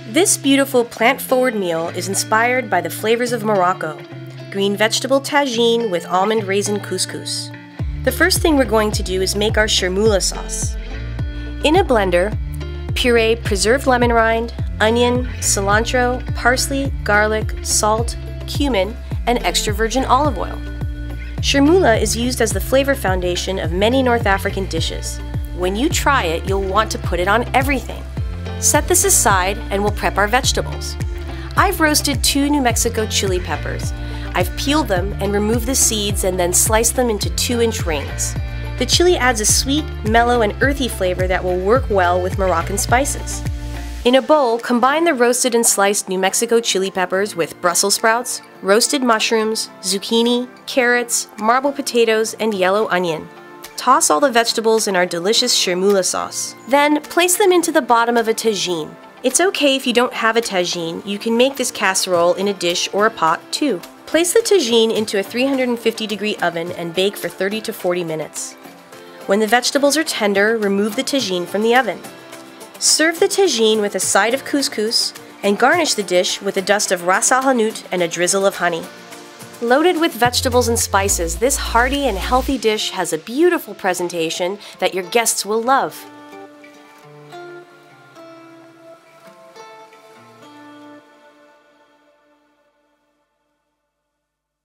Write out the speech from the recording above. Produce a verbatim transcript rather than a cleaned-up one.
This beautiful plant-forward meal is inspired by the flavors of Morocco, green vegetable tagine with almond raisin couscous. The first thing we're going to do is make our chermoula sauce. In a blender, puree preserved lemon rind, onion, cilantro, parsley, garlic, salt, cumin, and extra virgin olive oil. Chermoula is used as the flavor foundation of many North African dishes. When you try it, you'll want to put it on everything. Set this aside and we'll prep our vegetables. I've roasted two New Mexico chili peppers. I've peeled them and removed the seeds and then sliced them into two inch rings. The chili adds a sweet, mellow, and earthy flavor that will work well with Moroccan spices. In a bowl, combine the roasted and sliced New Mexico chili peppers with Brussels sprouts, roasted mushrooms, zucchini, carrots, marble potatoes, and yellow onion. Toss all the vegetables in our delicious chermoula sauce. Then, place them into the bottom of a tagine. It's okay if you don't have a tagine, you can make this casserole in a dish or a pot too. Place the tagine into a three hundred fifty degree oven and bake for thirty to forty minutes. When the vegetables are tender, remove the tagine from the oven. Serve the tagine with a side of couscous and garnish the dish with a dust of ras el hanout and a drizzle of honey. Loaded with vegetables and spices, this hearty and healthy dish has a beautiful presentation that your guests will love.